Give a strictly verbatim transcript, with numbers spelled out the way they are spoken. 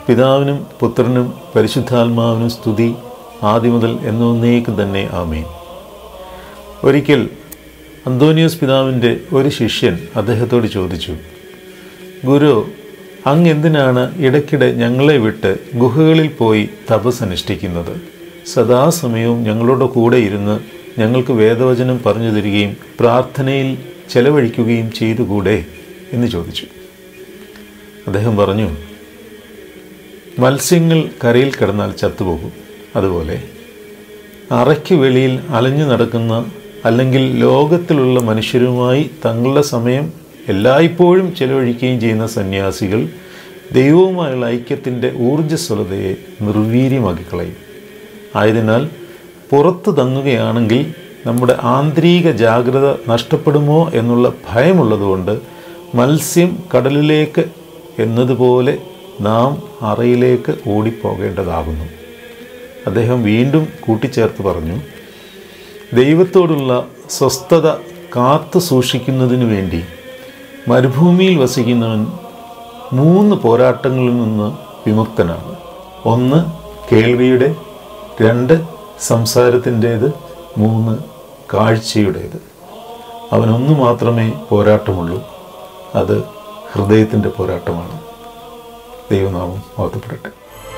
പിതാവിനും പുത്രനും പരിശുദ്ധാത്മാവിനും സ്തുതി, ആദ്യം മുതൽ എന്നേക്കും തന്നെ ആമേൻ. ഒരിക്കൽ അന്തോനിയോസ് പിതാവിൻ്റെ ഒരു ശിഷ്യൻ അദ്ദേഹത്തോട് ചോദിച്ചു, ഗുരു, അങ്ങ് എന്തിനാണ് ഇടയ്ക്കിടെ ഞങ്ങളെ വിട്ട് ഗുഹകളിൽ പോയി തപസ് അനുഷ്ഠിക്കുന്നത്? സദാസമയവും ഞങ്ങളുടെ കൂടെ ഇരുന്ന് ഞങ്ങൾക്ക് വേദവചനം പറഞ്ഞു തരികയും പ്രാർത്ഥനയിൽ ചെലവഴിക്കുകയും ചെയ്തുകൂടെ എന്ന് ചോദിച്ചു. അദ്ദേഹം പറഞ്ഞു, മത്സ്യങ്ങൾ കരയിൽ കിടന്നാൽ ചത്തുപോകും. അതുപോലെ അറയ്ക്ക് വെളിയിൽ അലഞ്ഞു നടക്കുന്ന അല്ലെങ്കിൽ ലോകത്തിലുള്ള മനുഷ്യരുമായി തങ്ങളുടെ സമയം എല്ലായ്പ്പോഴും ചെലവഴിക്കുകയും ചെയ്യുന്ന സന്യാസികൾ ദൈവവുമായുള്ള ഐക്യത്തിൻ്റെ ഊർജ്ജസ്വലതയെ നിർവീര്യമാക്കി കളയും. ആയതിനാൽ പുറത്തു തങ്ങുകയാണെങ്കിൽ നമ്മുടെ ആന്തരിക ജാഗ്രത നഷ്ടപ്പെടുമോ എന്നുള്ള ഭയമുള്ളതുകൊണ്ട് മത്സ്യം കടലിലേക്ക് എന്നതുപോലെ നാം അറയിലേക്ക് ഓടിപ്പോകേണ്ടതാകുന്നു. അദ്ദേഹം വീണ്ടും കൂട്ടിച്ചേർത്ത് പറഞ്ഞു, ദൈവത്തോടുള്ള സ്വസ്ഥത കാത്തു സൂക്ഷിക്കുന്നതിനു വേണ്ടി മരുഭൂമിയിൽ വസിക്കുന്നവൻ മൂന്ന് പോരാട്ടങ്ങളിൽ നിന്ന് വിമുക്തനാണ്. ഒന്ന് കേൾവിയുടെ, രണ്ട് സംസാരത്തിൻ്റേത്, മൂന്ന് കാഴ്ചയുടേത്. അവനൊന്നു മാത്രമേ പോരാട്ടമുള്ളൂ, അത് ഹൃദയത്തിൻ്റെ പോരാട്ടമാണ്. ദൈവനാമം മഹത്വപ്പെടട്ടെ.